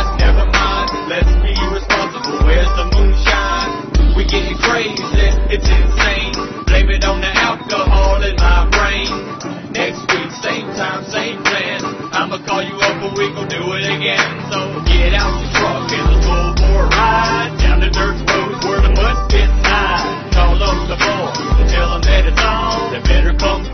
hot, never mind. Let's be responsible. Where's the moonshine? We getting crazy, it's insane. Blame it on the alcohol in my brain. Next week, same time, same plan. I'ma call you up and we gon' do it again. So get out your truck and let's go for a ride down the dirt roads where the mud gets high. Call up the boys and tell them that it's on. They better come